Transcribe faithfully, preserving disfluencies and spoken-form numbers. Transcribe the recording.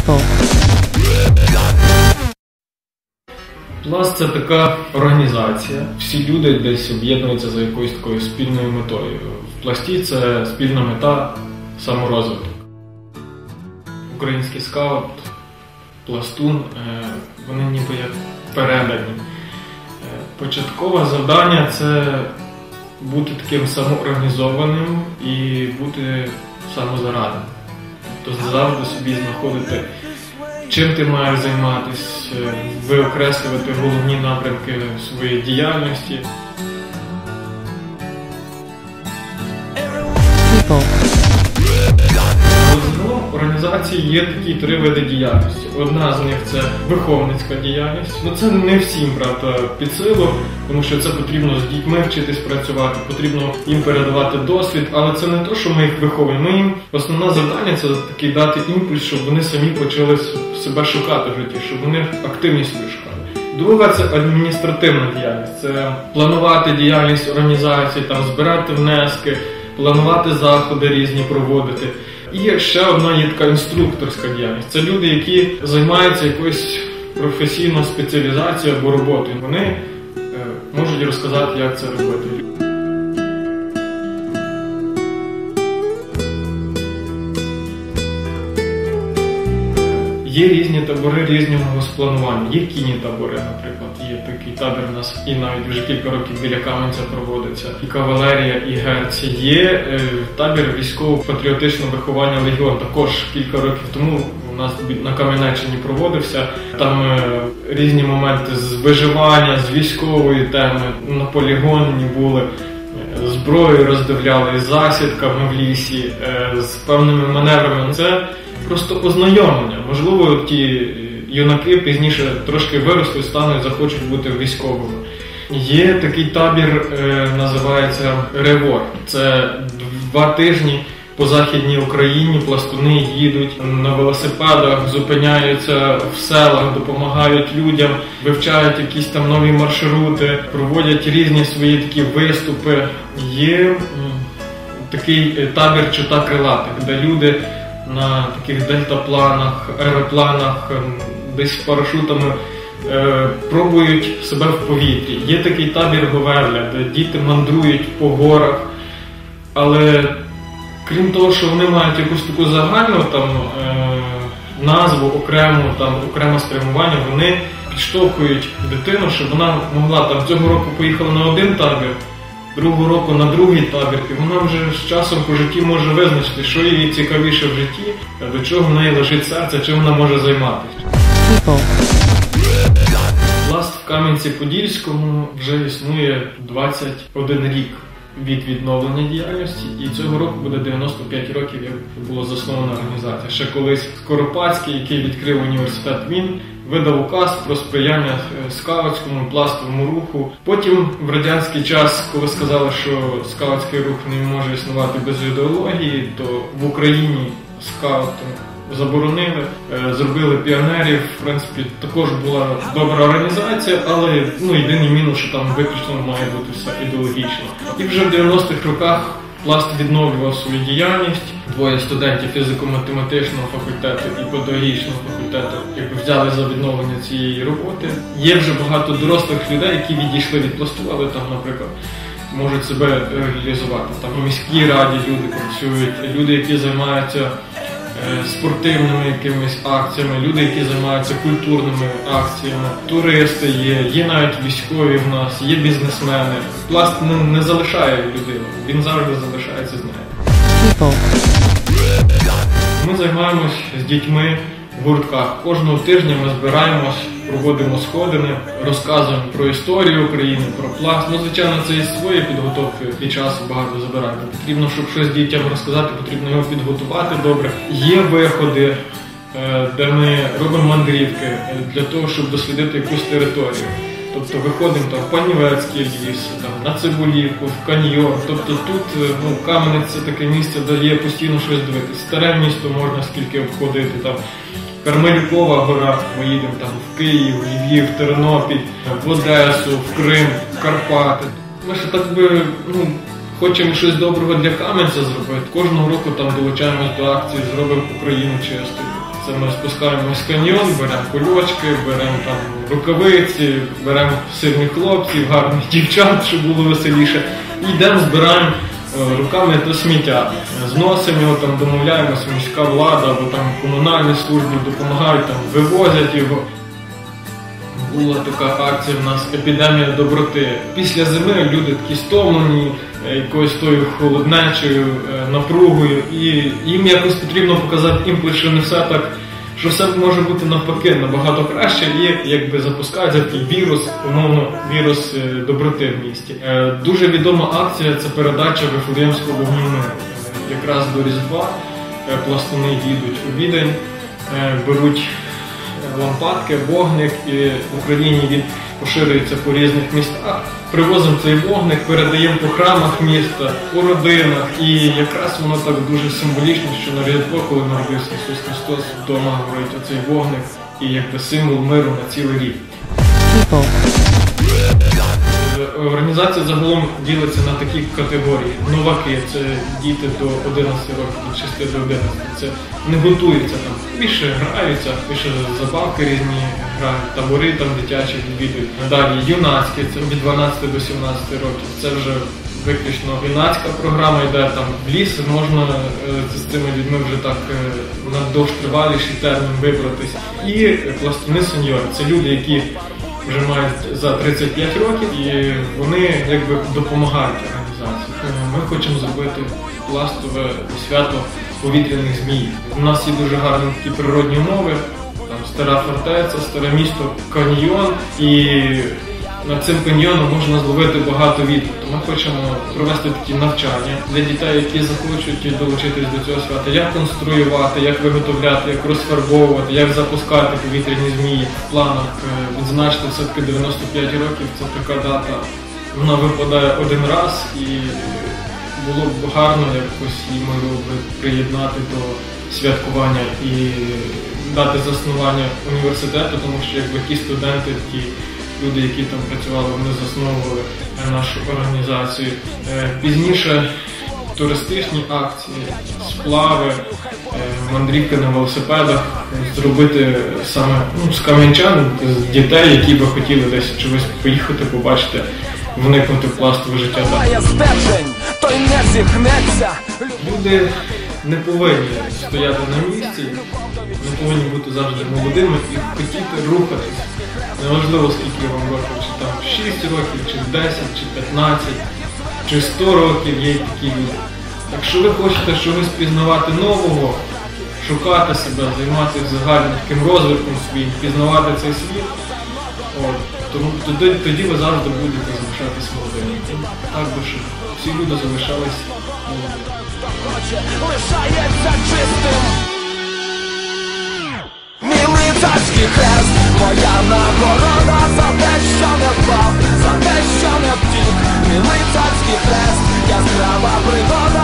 People. Пласт – це така організація. Всі люди десь об'єднуються за якоюсь такою спільною метою. В пласті це спільна мета – саморозвиток. Український скаут, пластун – вони ніби як передані. Початкове завдання – це бути таким самоорганізованим і бути самозарадним. Тобто завжди собі знаходити, чим ти маєш займатися, виокреслювати головні напрямки своєї діяльності. People. Загалом в організації є такі три види діяльності. Одна з них – це виховницька діяльність. Ну це не всім, правда, під силу, тому що це потрібно з дітьми вчитись працювати, потрібно їм передавати досвід, але це не те, що ми їх виховуємо. Ми їм основне завдання – це таки дати імпульс, щоб вони самі почали себе шукати в житті, щоб вони активність свою шукали. Друга – це адміністративна діяльність. Це планувати діяльність організації, там, збирати внески, планувати заходи різні проводити. І ще одна є така інструкторська діяльність. Це люди, які займаються якоюсь професійною спеціалізацією або роботою. Вони е, можуть розказати, як це робити. Є різні табори різного спланування. Є кінні табори, наприклад. Є такий табір у нас і навіть вже кілька років біля Кам'янця проводиться. І кавалерія, і герці. Є е, табір військово-патріотичного виховання «Легіон». Також кілька років тому у нас на Кам'янеччині проводився. Там е, різні моменти з виживання, з військової теми. На полігоні були. Зброю роздивляли, з засідками в лісі, е, з певними маневрами. Це просто ознайомлення. Можливо, ті юнаки пізніше трошки виросли, стануть, захочуть бути військовими. Є такий табір, е, називається «Ревор». Це два тижні по Західній Україні пластуни їдуть на велосипедах, зупиняються в селах, допомагають людям, вивчають якісь там нові маршрути, проводять різні свої такі виступи. Є м, такий табір «Чота крилатих», де люди на таких дельтапланах, аеропланах, десь парашутами е, пробують себе в повітрі. Є такий табір «Говерлля», де діти мандрують по горах, але крім того, що вони мають якусь таку загальну там, е, назву, окрему, там, окреме спрямування, вони підштовхують дитину, щоб вона могла там цього року поїхала на один табір, другого року на другий табір, і вона вже з часом по житті може визначити, що їй цікавіше в житті, до чого в неї лежить серце, чим вона може займатися. People. Пласт в Кам'янці-Подільському вже існує двадцять один рік від відновлення діяльності, і цього року буде дев'яносто п'ять років, як була заснована організація. Ще колись Скоропадський, який відкрив університет, він видав указ про сприяння скаутському і пластовому руху. Потім в радянський час, коли сказали, що скаутський рух не може існувати без ідеології, то в Україні скаути заборонили, зробили піонерів. В принципі, також була добра організація, але ну, єдиний мінус, що там виключно має бути все ідеологічно. І вже в дев'яностих роках пласт відновлював свою діяльність. Двоє студентів фізико-математичного факультету і педагогічного факультету якби взяли за відновлення цієї роботи. Є вже багато дорослих людей, які відійшли від пласту, але там, наприклад, можуть себе реалізувати. Там у міській раді люди працюють, люди, які займаються спортивними якимись акціями, люди, які займаються культурними акціями, туристи є, є навіть військові в нас, є бізнесмени. Пласт не, не залишає людину, він завжди залишається з нею. People. Ми займаємось з дітьми в гуртках. Кожного тижня ми збираємось, проводимо сходини, розказуємо про історію України, про пласт. Ну, звичайно, це і своє підготовки і часу багато забирає. Потрібно, щоб щось дітям розказати, потрібно його підготувати добре. Є виходи, де ми робимо мандрівки для того, щоб дослідити якусь територію. Тобто виходимо там в Панівецький ліс, там, на Цибулівку, в каньйон. Тобто тут ну, Кам'янець – це таке місце, де є постійно щось дивитися. Старе місто можна скільки обходити. Там, Кармелюкова гора, ми їдемо там в Київ, Львів, Тернопіль, в Одесу, в Крим, в Карпати. Ми ще так би, ну, хочемо щось доброго для Кам'янця зробити. Кожного року там долучаємось до акції «Зробимо Україну чистою». Це ми спускаємось в каньйон, беремо кульочки, беремо там рукавиці, беремо сильних хлопців, гарних дівчат, щоб було веселіше. І йдемо, збираємо руками то сміття. Зносимо його, там домовляємося, міська влада або там комунальні служби допомагають, там вивозять його. Була така акція в нас «Епідемія доброти». Після зими люди такі стомлені, якоюсь тою холоднечею, напругою, і їм якось потрібно показати імпульс, що не все так, що все може бути навпаки набагато краще, і якби запускається такий вірус, умовно, вірус доброти в місті. Дуже відома акція – це передача Вифлеємського вогню миру. Якраз до Різдва пластуни їдуть у Відень, беруть лампадки, вогник, і в Україні він поширюється по різних містах. Привозимо цей вогник, передаємо по храмах міста, у родинах, і якраз воно так дуже символічно, що на Різдво, коли народився Ісус Христос, вдома горить оцей вогник і якби символ миру на цілий рік. Організація загалом ділиться на такі категорії. Новаки – це діти до одинадцяти років, від шести до одинадцяти. Це не готуються, там більше граються, більше забавки різні грають, табори там дитячі відвідують. Далі юнацькі – це від дванадцяти до сімнадцяти років. Це вже виключно юнацька програма йде, там в ліс можна з цими людьми вже так на довш триваліший термін вибратись. І пластуни сеньори – це люди, які вже мають за тридцять п'ять років, і вони якби допомагають організації. Ми хочемо зробити пластове свято повітряних змій. У нас є дуже гарні такі природні умови, там стара фортеця, старе місто, каньйон, і над цим каньйоном можна зловити багато вітру. Ми хочемо провести такі навчання для дітей, які захочуть долучитись до цього свята, як конструювати, як виготовляти, як розфарбовувати, як запускати повітряні змії. В планах відзначити все-таки дев'яносто п'ять років, це така дата, вона випадає один раз, і було б гарно якось її можливо приєднати до святкування і дати заснування університету, тому що якби ті студенти, ті люди, які там працювали, вони засновували нашу організацію. Пізніше туристичні акції, сплави, мандрівки на велосипедах, зробити саме ну, з кам'янчан, з дітей, які би хотіли десь чогось поїхати, побачити, вникнути в пластове життя. Люди не повинні стояти на місці, не повинні бути завжди молодими і хотіти рухатись. Неважливо, скільки вам років, чи там шість років, чи десять, чи п'ятнадцять, чи сто років, є такі люди. Якщо ви хочете щось пізнавати нового, шукати себе, займатися загальним таким розвитком своїм, пізнавати цей світ, от, тому тоді, тоді ви завжди будете залишатись молодими. Так би, щоб всі люди залишались молодими. Лицарський хрест, моя нагорода за те, що не впав, за те, що не втік. Мій лицарський хрест, яскрава пригода.